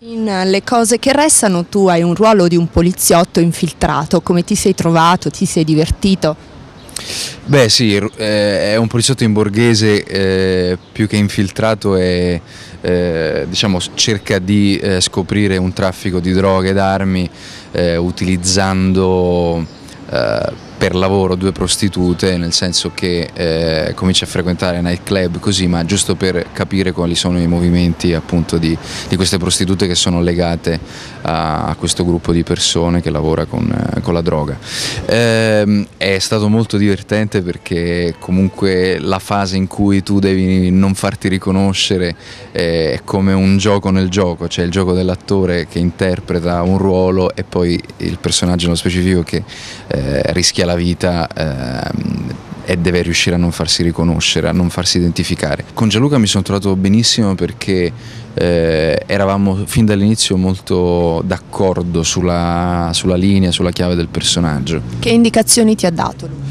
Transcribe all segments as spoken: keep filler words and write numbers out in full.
In Le cose che restano tu hai un ruolo di un poliziotto infiltrato, come ti sei trovato, ti sei divertito? Beh sì, è un poliziotto in borghese, eh, più che infiltrato e eh, diciamo, cerca di eh, scoprire un traffico di droghe ed armi eh, utilizzando eh, per lavoro due prostitute, nel senso che eh, comincia a frequentare nightclub così, ma giusto per capire quali sono i movimenti appunto di, di queste prostitute che sono legate a, a questo gruppo di persone che lavora con, eh, con la droga. Eh, è stato molto divertente perché comunque la fase in cui tu devi non farti riconoscere eh, è come un gioco nel gioco, cioè il gioco dell'attore che interpreta un ruolo e poi il personaggio nello specifico che eh, rischia la vita ehm, e deve riuscire a non farsi riconoscere, a non farsi identificare. Con Gianluca mi sono trovato benissimo perché eh, eravamo fin dall'inizio molto d'accordo sulla, sulla linea, sulla chiave del personaggio. Che indicazioni ti ha dato lui?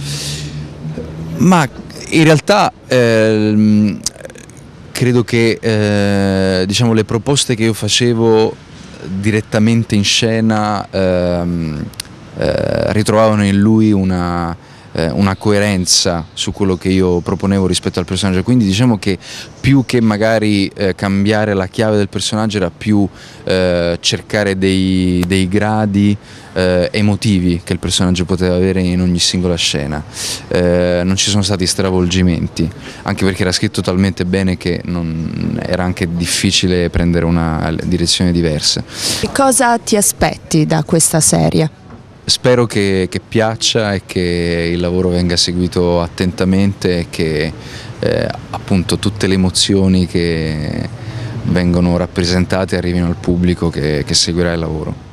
Ma in realtà ehm, credo che eh, diciamo, le proposte che io facevo direttamente in scena ehm, eh, ritrovavano in lui una, eh, una coerenza su quello che io proponevo rispetto al personaggio, quindi diciamo che più che magari eh, cambiare la chiave del personaggio era più eh, cercare dei, dei gradi eh, emotivi che il personaggio poteva avere in ogni singola scena. Eh, non ci sono stati stravolgimenti, anche perché era scritto talmente bene che non, era anche difficile prendere una direzione diversa. Che cosa ti aspetti da questa serie? Spero che, che piaccia e che il lavoro venga seguito attentamente e che eh, appunto tutte le emozioni che vengono rappresentate arrivino al pubblico che, che seguirà il lavoro.